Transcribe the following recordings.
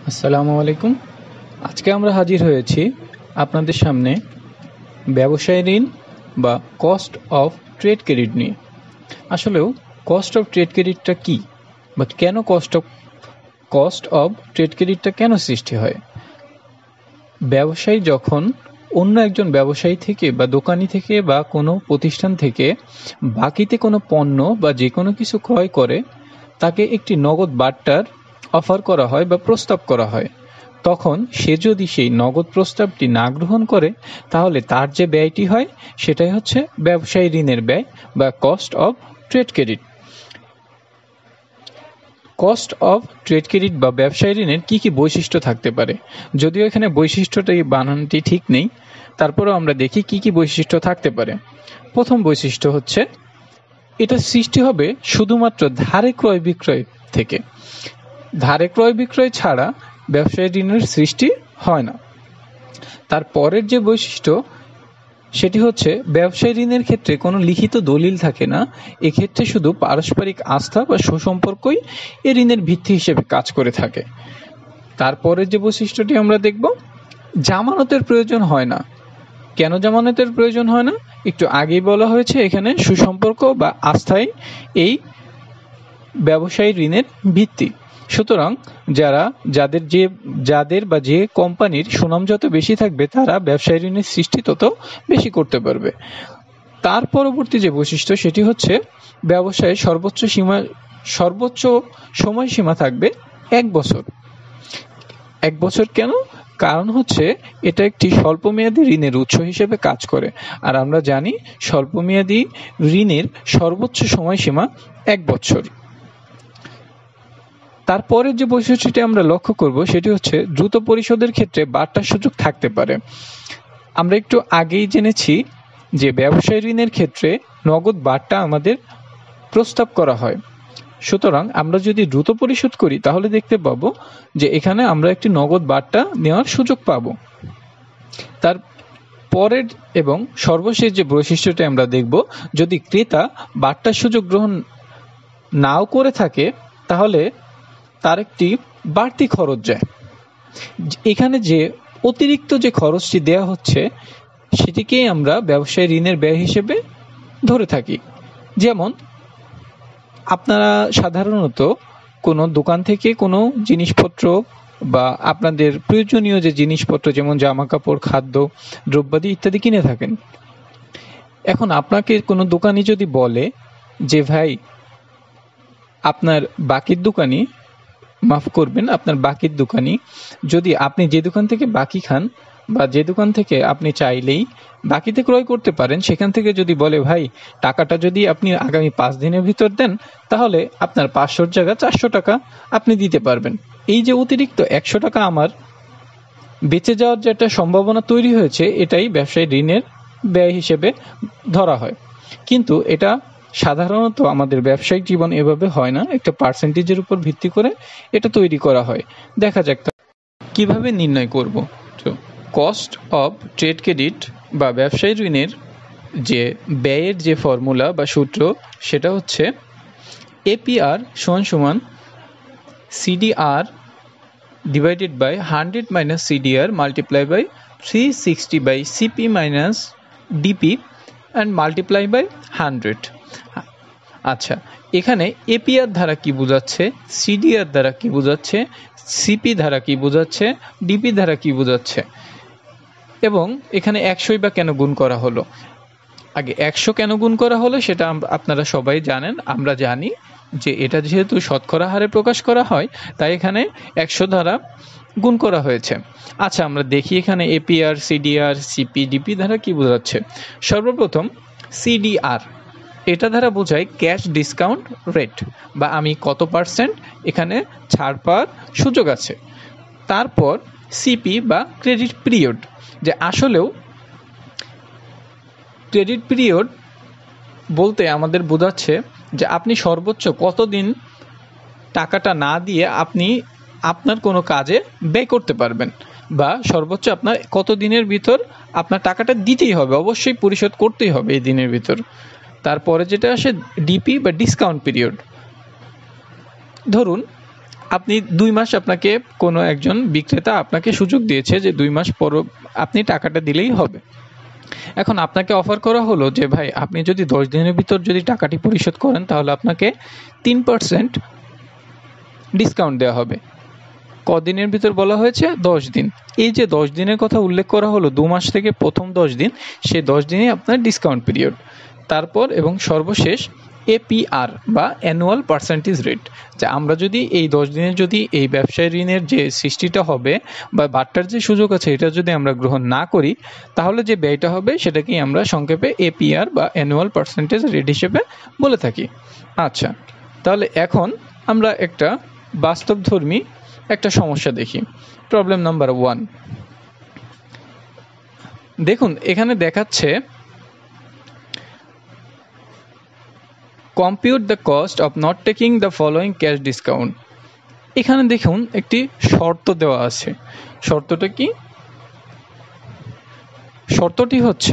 আসসালামু আলাইকুম। আজকে আমরা হাজির হয়েছি আপনাদের সামনে ব্যবসায় ঋণ বা কস্ট অফ ট্রেড ক্রেডিট নিয়ে। আসলেও কস্ট অফ ট্রেড ক্রেডিটটা কী বা কেন কস্ট অফ ট্রেড ক্রেডিটটা কেন সৃষ্টি হয়? ব্যবসায়ী যখন অন্য একজন ব্যবসায়ী থেকে বা দোকানি থেকে বা কোনো প্রতিষ্ঠান থেকে বাকিতে কোনো পণ্য বা যে কোনো কিছু ক্রয় করে তাকে একটি নগদ বার্তার অফার করা হয় বা প্রস্তাব করা হয়, তখন সে যদি সেই নগদ প্রস্তাবটি না গ্রহণ করে তাহলে তার যে ব্যয়টি হয় সেটাই হচ্ছে ব্যবসায়ী ঋণের ব্যয় বা cost of trade credit. Cost of trade credit বা ব্যবসায়ী ঋণের কী কী বৈশিষ্ট্য থাকতে পারে? যদিও এখানে বৈশিষ্ট্যটাই বানানটি ঠিক নেই, তারপরেও আমরা দেখি কী কী বৈশিষ্ট্য থাকতে পারে। প্রথম বৈশিষ্ট্য হচ্ছে এটা সৃষ্টি হবে শুধুমাত্র ধারে ক্রয় বিক্রয় থেকে। ধারে ক্রয় বিক্রয় ছাড়া ব্যবসায়ী ঋণের সৃষ্টি হয় না। তারপরের যে বৈশিষ্ট্য সেটি হচ্ছে ব্যবসায়ী ঋণের ক্ষেত্রে কোনো লিখিত দলিল থাকে না। এক্ষেত্রে শুধু পারস্পরিক আস্থা বা সুসম্পর্কই এ ঋণের ভিত্তি হিসেবে কাজ করে থাকে। তারপরের যে বৈশিষ্ট্যটি আমরা দেখব, জামানতের প্রয়োজন হয় না। কেন জামানতের প্রয়োজন হয় না? একটু আগেই বলা হয়েছে, এখানে সুসম্পর্ক বা আস্থাই এই ব্যবসায়ী ঋণের ভিত্তি। সুতরাং যাদের বা যে কোম্পানির সুনাম যত বেশি থাকবে তারা ব্যবসায়ী ঋণের সৃষ্টি তত বেশি করতে পারবে। তার পরবর্তী যে বৈশিষ্ট্য সেটি হচ্ছে ব্যবসায় সর্বোচ্চ সময়সীমা থাকবে 1 বছর। 1 বছর কেন? কারণ হচ্ছে এটা একটি স্বল্পমেয়াদী ঋণের উৎস হিসেবে কাজ করে, আর আমরা জানি স্বল্পমেয়াদী ঋণের সর্বোচ্চ সময়সীমা 1 বছর। তারপরের যে বৈশিষ্ট্যটি আমরা লক্ষ্য করব সেটি হচ্ছে দ্রুত পরিশোধের ক্ষেত্রে বার্তার সুযোগ থাকতে পারে। আমরা একটু আগেই জেনেছি যে ব্যবসায়ী ঋণের ক্ষেত্রে নগদ বার্তা আমাদের প্রস্তাব করা হয়। সুতরাং আমরা যদি দ্রুত পরিশোধ করি তাহলে দেখতে পাবো যে এখানে আমরা একটি নগদ বার্তা নেওয়ার সুযোগ পাব। তার পরের এবং সর্বশেষ যে বৈশিষ্ট্যটি আমরা দেখব, যদি ক্রেতা বার্তার সুযোগ গ্রহণ নাও করে থাকে তাহলে তার একটি বাড়তি খরচ যায়। এখানে যে অতিরিক্ত যে খরচটি দেওয়া হচ্ছে সেটিকেই আমরা ব্যবসায়ী ঋণের ব্যয় হিসেবে ধরে থাকি। যেমন আপনারা সাধারণত কোনো দোকান থেকে কোনো জিনিসপত্র বা আপনাদের প্রয়োজনীয় যে জিনিসপত্র যেমন জামা কাপড়, খাদ্য, দ্রব্যাদি ইত্যাদি কিনে থাকেন। এখন আপনাকে কোনো দোকানি যদি বলে যে ভাই আপনার বাকির দোকানি যদি আপনি যে দোকান থেকে বাকি খান বা যে দোকান থেকে আপনি চাইলেই বাকিতে ক্রয় করতে পারেন, সেখান থেকে যদি বলে ভাই টাকাটা যদি আপনি আগামী 5 দিনের ভিতর দেন তাহলে আপনার 500 জায়গা 400 টাকা আপনি দিতে পারবেন। এই যে অতিরিক্ত 100 টাকা আমার বেঁচে যাওয়ার যে একটা সম্ভাবনা তৈরি হয়েছে, এটাই ব্যবসায়ী ঋণের ব্যয় হিসেবে ধরা হয়। কিন্তু এটা সাধারণত আমাদের ব্যবসায়িক জীবন এভাবে হয় না, একটা পার্সেন্টেজের উপর ভিত্তি করে এটা তৈরি করা হয়। দেখা যাক কিভাবে নির্ণয় করব। তো কস্ট অফ ট্রেড ক্রেডিট বা ব্যবসায়ী ঋণের যে ব্যয়ের যে ফর্মুলা বা সূত্র সেটা হচ্ছে APR = CDR divided by 100 minus CDR multiplied by 360 by CP minus DP and multiply by 100। আচ্ছা, এখানে APR দ্বারা কি বোঝাচ্ছে, CDR দ্বারা কি বোঝাচ্ছে, CP দ্বারা কি বোঝাচ্ছে, DP দ্বারা কি বোঝাচ্ছে, এবং এখানে 100 বা কেন গুণ করা হলো। আগে 100 কেন গুণ করা হলো সেটা আপনারা সবাই জানেন। আমরা জানি যে এটা যেহেতু শতকরা হারে প্রকাশ করা হয় তাই এখানে 100 দ্বারা গুণ করা হয়েছে। আচ্ছা, আমরা দেখি এখানে APR, CDR, CP, DP দ্বারা কি বোঝাচ্ছে। সর্বপ্রথম CDR, এটা দ্বারা বোঝায় ক্যাশ ডিসকাউন্ট রেট, বা আমি কত পার্সেন্ট এখানে ছাড় পাওয়ার সুযোগ আছে। তারপর CP বা ক্রেডিট পিরিয়ড, যে আসলেও ক্রেডিট পিরিয়ড বলতে আমাদের বোঝাচ্ছে যে আপনি সর্বোচ্চ কতদিন টাকাটা না দিয়ে আপনি আপনার কোনো কাজে ব্যয় করতে পারবেন, বা সর্বোচ্চ আপনার কত দিনের ভিতর আপনার টাকাটা দিতেই হবে, অবশ্যই পরিশোধ করতেই হবে এই দিনের ভিতর। তারপরে যেটা আসে DP বা ডিসকাউন্ট পিরিয়ড। ধরুন আপনি 2 মাস আপনাকে কোনো একজন বিক্রেতা আপনাকে সুযোগ দিয়েছে যে 2 মাস পর আপনি টাকাটা দিলেই হবে। এখন আপনাকে অফার করা হলো যে ভাই আপনি যদি 10 দিনের ভিতর যদি টাকাটি পরিশোধ করেন তাহলে আপনাকে 3% ডিসকাউন্ট দেওয়া হবে। কদিনের ভিতর বলা হয়েছে? 10 দিন। এই যে 10 দিনের কথা উল্লেখ করা হলো 2 মাস থেকে প্রথম 10 দিন, সেই 10 দিনই আপনার ডিসকাউন্ট পিরিয়ড। তারপর এবং সর্বশেষ এপিআর বা অ্যানুয়াল পার্সেন্টেজ রেট, যে আমরা যদি এই 10 দিনে যদি এই ব্যবসায় ঋণের যে সৃষ্টিটা হবে বা বাট্টার যে সুযোগ আছে এটা যদি আমরা গ্রহণ না করি তাহলে যে ব্যয়টা হবে সেটাকেই আমরা সংক্ষেপে এপিআর বা অ্যানুয়াল পার্সেন্টেজ রেট হিসেবে বলে থাকি। আচ্ছা, তাহলে এখন আমরা একটা বাস্তবধর্মী একটা সমস্যা দেখি। Problem number 1। দেখুন এখানে দেখাচ্ছে compute the cost of not taking the following cash discount. এখানে দেখুন একটি শর্ত দেওয়া আছে। শর্তটা কি? শর্তটি হচ্ছে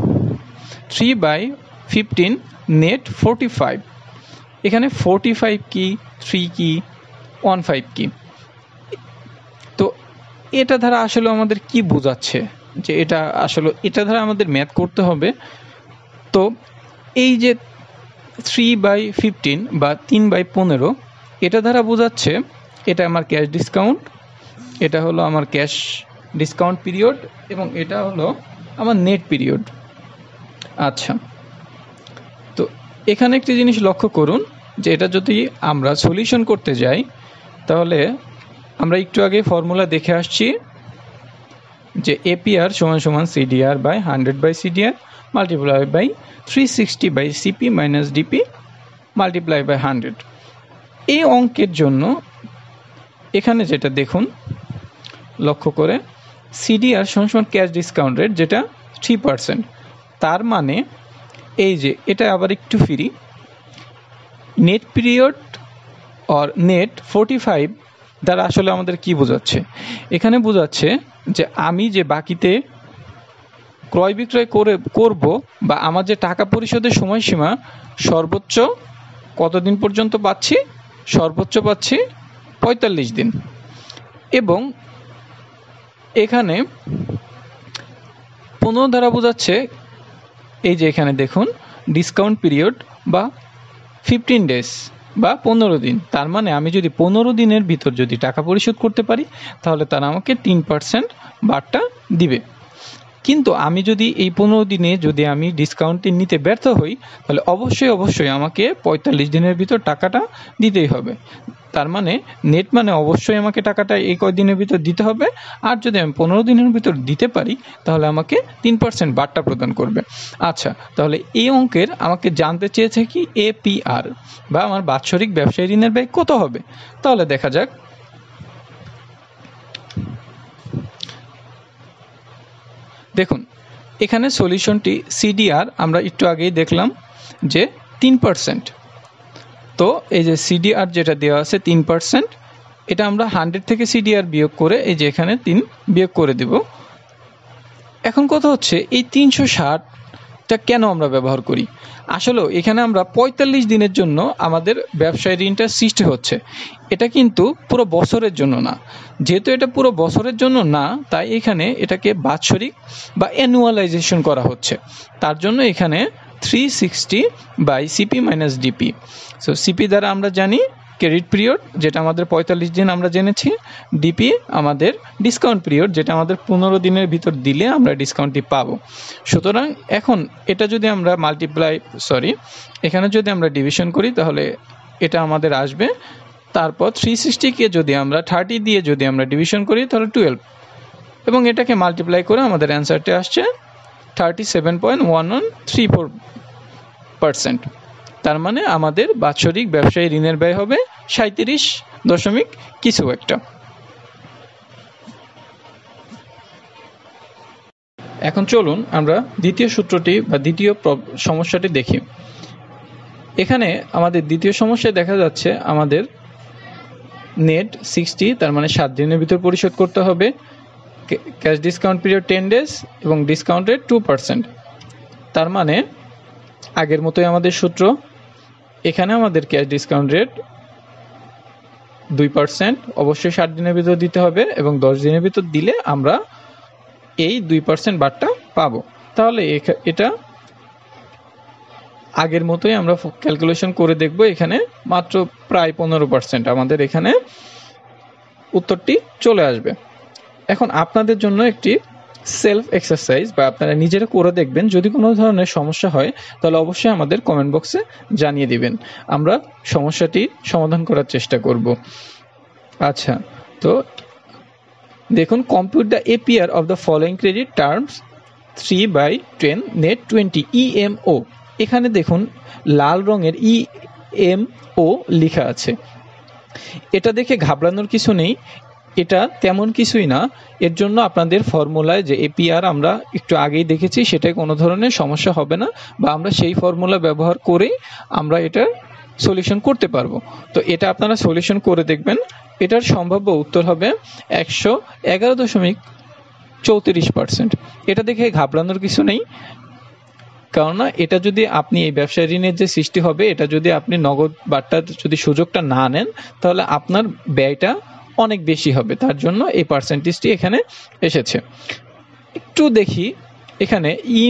3/15 নেট 45। এখানে 45 কি, 3 কি, 15 কি? তো এটা দ্বারা আসলে আমাদের কি বোঝাচ্ছে, যে এটা আসলে এটা দ্বারা আমাদের ম্যাথ করতে হবে। তো এই যে 3/15 বা 3/15 এটা দ্বারা বোঝাচ্ছে এটা আমার ক্যাশ ডিসকাউন্ট, এটা হলো আমার ক্যাশ ডিসকাউন্ট পিরিয়ড এবং এটা হলো আমার নেট পিরিয়ড। আচ্ছা, তো এখানে একটি জিনিস লক্ষ্য করুন যে এটা যদি আমরা সলিউশন করতে যাই তাহলে আমরা একটু আগে ফর্মুলা দেখে আসছি যে এপিআর সমান CDR by CDR multiply by CP minus DP multiply by 100। এই অঙ্কের জন্য এখানে যেটা দেখুন লক্ষ্য করে, সিডিআর সমান ক্যাশ ডিসকাউন্ট রেট যেটা 3%। তার মানে এই যে এটা আবার একটু ফিরি, নেট পিরিয়ড অর নেট 45 দ্বারা আসলে আমাদের কি বোঝাচ্ছে? এখানে বোঝাচ্ছে যে আমি যে বাকিতে ক্রয় বিক্রয় করব বা আমার যে টাকা পরিশোধের সময়সীমা সর্বোচ্চ কতদিন পর্যন্ত পাচ্ছি? সর্বোচ্চ পাচ্ছি 45 দিন। এবং এখানে 15 দ্বারা বোঝাচ্ছে এই যে এখানে দেখুন ডিসকাউন্ট পিরিয়ড বা 15 ডেজ বা 15 দিন। তার মানে আমি যদি 15 দিনের ভিতর যদি টাকা পরিশোধ করতে পারি তাহলে তারা আমাকে 3% বাট্টা দিবে। কিন্তু আমি যদি এই 15 দিনে যদি আমি ডিসকাউন্টটি নিতে ব্যর্থ হই তাহলে অবশ্যই আমাকে 45 দিনের ভিতর টাকাটা দিতেই হবে। তার মানে নেট মানে অবশ্যই আমাকে টাকাটা এই কয়দিনের ভিতর দিতে হবে, আর যদি আমি 15 দিনের ভিতর দিতে পারি তাহলে আমাকে 3% বাট্টা প্রদান করবে। আচ্ছা, তাহলে এই অঙ্কের আমাকে জানতে চেয়েছে কি এপিআর বা আমার বাৎসরিক ব্যবসায়ী ঋণের ব্যয় কত হবে। তাহলে দেখা যাক। দেখুন এখানে সলিউশনটি সিডিআর আমরা একটু আগেই দেখলাম যে 3%। তো এই যে সিডিআর যেটা দেওয়া আছে 3%, এটা আমরা 100 থেকে সিডিআর বিয়োগ করে এই যে এখানে 3 বিয়োগ করে দেব। এখন কথা হচ্ছে এই 360টা কেন আমরা ব্যবহার করি? আসলে এখানে আমরা 45 দিনের জন্য আমাদের ব্যবসায় ঋণটা সৃষ্টি হচ্ছে, এটা কিন্তু পুরো বছরের জন্য না। যেহেতু এটা পুরো বছরের জন্য না, তাই এখানে এটাকে বাৎসরিক বা অ্যানুয়ালাইজেশন করা হচ্ছে। তার জন্য এখানে CP minus DP. So CP দ্বারা আমরা জানি ক্রেডিট পিরিয়ড যেটা আমাদের 45 দিন আমরা জেনেছি, ডিপি আমাদের ডিসকাউন্ট পিরিয়ড যেটা আমাদের 15 দিনের ভিতর দিলে আমরা ডিসকাউন্টটি পাবো। সুতরাং এখন এটা যদি আমরা এখানে যদি আমরা ডিভিশন করি তাহলে এটা আমাদের আসবে। তারপর 360কে যদি আমরা 30 দিয়ে যদি আমরা ডিভিশন করি তাহলে 12 এবং এটাকে মাল্টিপ্লাই করে আমাদের অ্যান্সারটি আসছে 37.1134%। তার মানে আমাদের বাৎসরিক ব্যবসায়ী ঋণের ব্যয় হবে 37 দশমিক কিছু একটা। এখন চলুন আমরা দ্বিতীয় সূত্রটি বা দ্বিতীয় সমস্যাটি দেখি। এখানে আমাদের দ্বিতীয় সমস্যায় দেখা যাচ্ছে আমাদের নেট 60, তার মানে 7 দিনের ভিতর পরিশোধ করতে হবে, ক্যাশ ডিসকাউন্ট পিরিয়ড 10 ডেজ এবং ডিসকাউন্ট রেট 2%। তার মানে আগের মতোই আমাদের সূত্র, এখানে আমাদের ক্যাশ ডিসকাউন্ট রেট 2% অবশ্যই 60 দিনের ভিতর দিতে হবে, এবং 10 দিনের ভিতর দিলে আমরা এই 2% বারটা পাবো। তাহলে এটা আগের মতোই আমরা ক্যালকুলেশন করে দেখব। এখানে মাত্র প্রায় 15% আমাদের এখানে উত্তরটি চলে আসবে। এখন আপনাদের জন্য একটি সেলফ এক্সারসাইজ, বা আপনারা নিজেরা করে দেখবেন। যদি কোনো ধরনের সমস্যা হয় তাহলে অবশ্যই আমাদের কমেন্ট বক্সে জানিয়ে দিবেন, আমরা সমস্যাটি সমাধান করার চেষ্টা করব। আচ্ছা, তো দেখুন, compute the APR of the following credit terms 3/10 net 20 EMO। এখানে দেখুন লাল রঙের EMO লেখা আছে। এটা দেখে ঘাবড়ানোর কিছু নেই, এটা তেমন কিছুই না। এর জন্য আপনাদের ফর্মুলায় যে এপিআর আমরা একটু আগেই দেখেছি, সেটাই কোনো ধরনের সমস্যা হবে না, বা আমরা সেই ফর্মুলা ব্যবহার করেই আমরা এটা সলিউশন করতে পারবো। তো এটা আপনারা সলিউশন করে দেখবেন। এটার সম্ভাব্য উত্তর হবে 111.34%। এটা দেখে ঘাবড়ানোর কিছু নেই, কেননা এটা যদি আপনি এই ব্যবসায় ঋণের যে সৃষ্টি হবে, এটা যদি আপনি নগদ বাট্টার যদি সুযোগটা না নেন, তাহলে আপনার ব্যয়টা অনেক বেশি হবে। তার জন্য এই পার্সেন্টেজটি এখানে এসেছে। একটু দেখি এখানে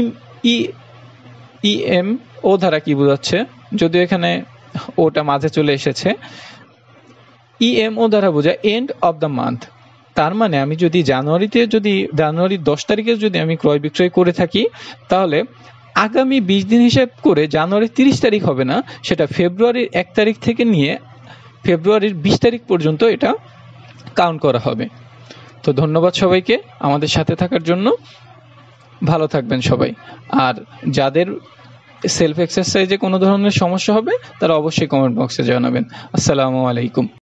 EMO দ্বারা কি বোঝাচ্ছে, যদিও এখানে ওটা মাঝে চলে এসেছে। EMO দ্বারা বোঝায় এন্ড অফ দ্য মান্থ। তার মানে আমি যদি জানুয়ারির 10 তারিখে যদি আমি ক্রয় বিক্রয় করে থাকি, তাহলে আগামী 20 দিন হিসেব করে জানুয়ারির 30 তারিখ হবে না, সেটা ফেব্রুয়ারির 1 তারিখ থেকে নিয়ে ফেব্রুয়ারির 20 তারিখ পর্যন্ত এটা কাউন্ট করা হবে। তো ধন্যবাদ সবাইকে আমাদের সাথে থাকার জন্য। ভালো থাকবেন সবাই। আর যাদের সেলফ এক্সারসাইজে কোনো ধরনের সমস্যা হবে তারা অবশ্যই কমেন্ট বক্সে জানাবেন। আসসালামু আলাইকুম।